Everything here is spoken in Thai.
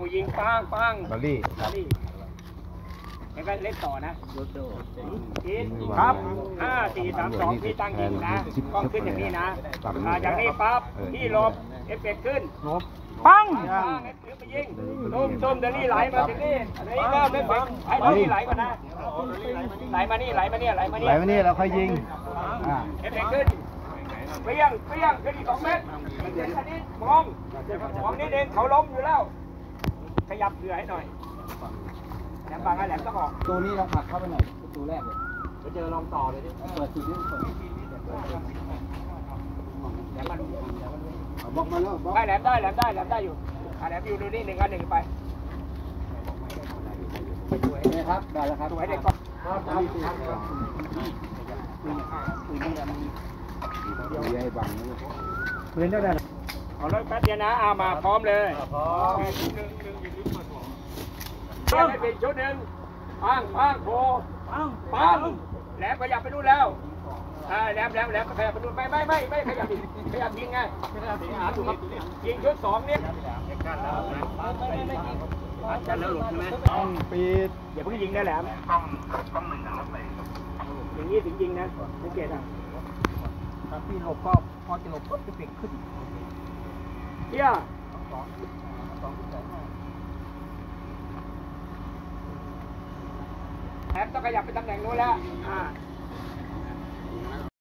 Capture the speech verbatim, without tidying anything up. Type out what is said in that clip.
ผู้ยิงปังปังบอลลี่บอลลี่แล้วก็เล่นต่อนะอีทครับห้าสี่สามสองพี่ตั้งยิงนะกล้องขึ้นอย่างนี้นะจากนี้ปั๊บพี่ลบเอฟเฟกต์ขึ้นปังปังเอฟเฟกต์ไปยิงตุ้มตุ้มเดลี่ไหลมาถึงนี่อันนี้เริ่มเล่นไปให้เดลี่ไหลก่อนนะไหลมานี่ไหลมานี่ไหลมานี่ไหลมานี่เราค่อยยิงอ่าเอฟเฟกต์ขึ้นเปรี้ยงเปรี้ยงขึ้นอีกสองเมตรเดี๋ยวอันนี้มองมองนี่เองเขาล้มอยู่แล้วขยับเผื่อให้หน่อยแหลมบางแหลมต้องออกตัวนี้เราผลักเข้าไปหน่อยประตูแรกเลยไปเจอลองต่อเลยดิเปิดจุดนี้เปิดแหลมมันบล็อกมาแล้วบล็อกได้แหลมได้แหลมได้แหลมได้อยู่อ่ะแหลมอยู่ดูนี่หนึ่งอันหนึ่งไปนี่ครับได้แล้วครับสวยเด็กก่อนเดี๋ยวให้บังนะเล่นได้ไหมเอาเลยแป๊บเดียวนะอามาพร้อมเลยพร้อมให้เป็นชุดหนึ่งปังปังโผล่ปังปังแหลมขยับไปนู่นแล้วอ่าแหลมแหลมแหลมขยับไปนู่นไม่ไม่ไม่ไม่ขยับขยับยิงไงหาถูกครับยิงชุดสองเนี่ยไม่ไม่ไม่ยิงจะแล้วหลุดใช่ไหมต้องปีดอย่าเพิ่งยิงนะแหลมอย่างนี้ถึงยิงนะสังเกตอ่ะถ้าพี่หลบก็พอจะหลบปุ๊บจะเปลี่ยนขึ้นเที่ยแอปต้องขยับไปตำแหน่งนู้นแล้วอ่า